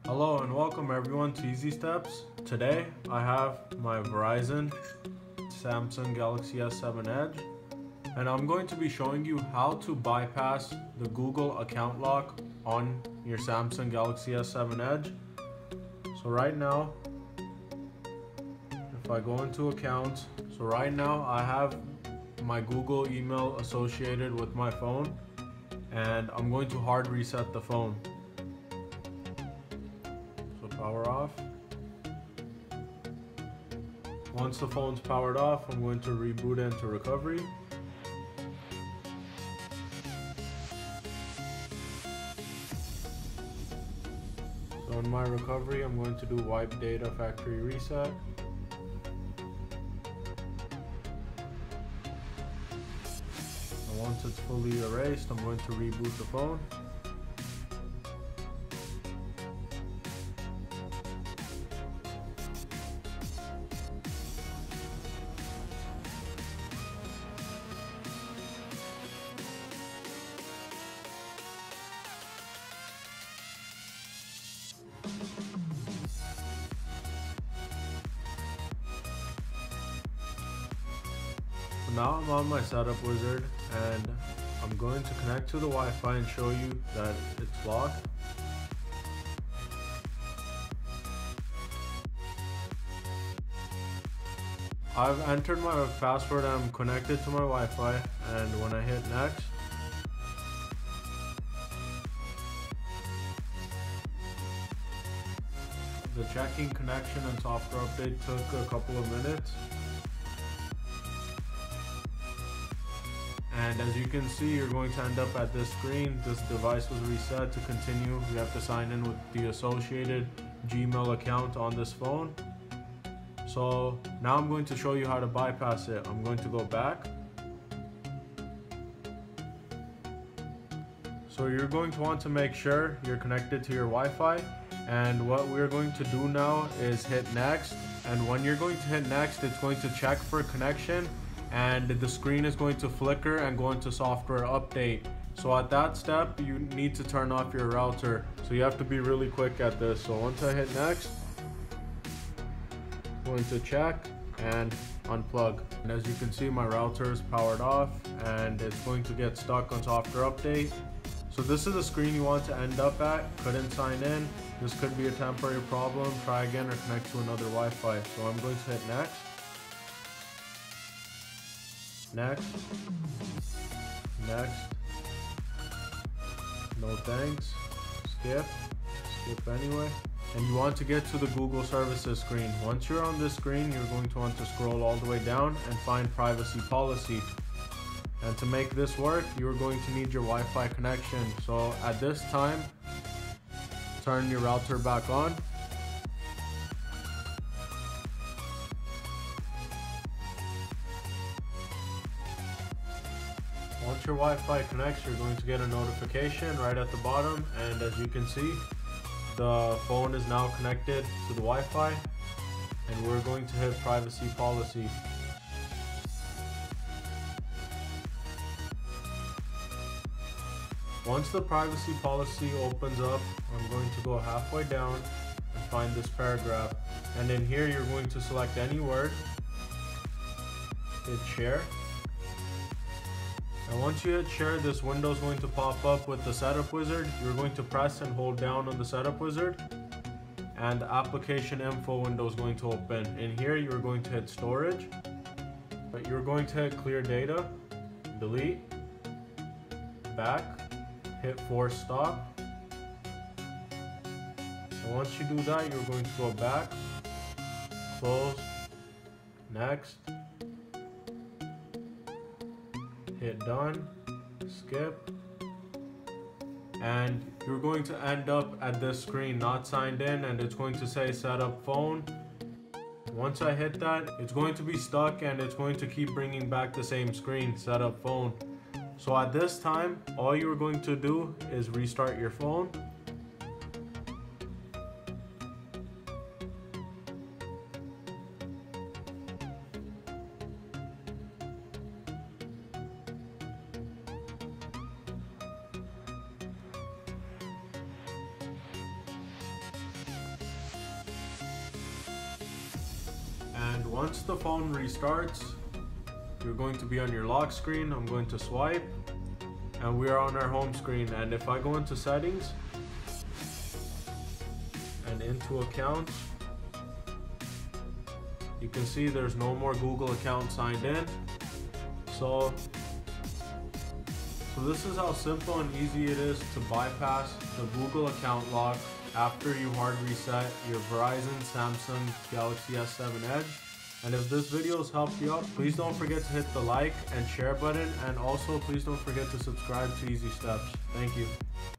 Hello and welcome everyone to Easy Steps. Today I have my Verizon Samsung Galaxy S7 Edge and I'm going to be showing you how to bypass the Google account lock on your Samsung Galaxy S7 Edge. So right now, if I go into accounts, I have my Google email associated with my phone and I'm going to hard reset the phone. So power off. Once the phone's powered off, I'm going to reboot into recovery. So in my recovery, I'm going to do wipe data factory reset. And once it's fully erased, I'm going to reboot the phone. So now I'm on my setup wizard and I'm going to connect to the Wi-Fi and show you that it's locked. I've entered my password and I'm connected to my Wi-Fi, and when I hit next, the checking connection and software update took a couple of minutes. And as you can see, you're going to end up at this screen. This device was reset. To continue, you have to sign in with the associated Gmail account on this phone. So now I'm going to show you how to bypass it. I'm going to go back. So you're going to want to make sure you're connected to your Wi-Fi. And what we're going to do now is hit next. And when you're going to hit next, it's going to check for connection. And the screen is going to flicker and go into software update. So at that step, you need to turn off your router. So you have to be really quick at this. So once I hit next, I'm going to check and unplug. And as you can see, my router is powered off and it's going to get stuck on software update. So this is the screen you want to end up at. Couldn't sign in. This could be a temporary problem. Try again or connect to another Wi-Fi. So I'm going to hit next. Next, no thanks, skip anyway. And you want to get to the Google services screen. Once you're on this screen, you're going to want to scroll all the way down and find privacy policy. And to make this work, you're going to need your Wi-Fi connection. So at this time, turn your router back on. Once your Wi-Fi connects, you're going to get a notification right at the bottom, and as you can see, the phone is now connected to the Wi-Fi, and we're going to hit privacy policy. Once the privacy policy opens up, I'm going to go halfway down and find this paragraph, and in here you're going to select any word, hit share. And once you hit share, this window is going to pop up with the setup wizard. You're going to press and hold down on the setup wizard, and the application info window is going to open. In here, you're going to hit storage, but you're going to hit clear data, delete, back, hit force stop. And once you do that, you're going to go back, close, next, hit done, skip, and you're going to end up at this screen, not signed in, and it's going to say setup phone. Once I hit that, it's going to be stuck and it's going to keep bringing back the same screen, setup phone. So at this time, all you're going to do is restart your phone. once the phone restarts, you're going to be on your lock screen. I'm going to swipe, and we are on our home screen. And if I go into settings and into accounts, you can see there's no more Google account signed in. So this is how simple and easy it is to bypass the Google account lock after you hard reset your Verizon, Samsung Galaxy S7 Edge. And if this video has helped you out, please don't forget to hit the like and share button, and also please don't forget to subscribe to Easy Steps. Thank you.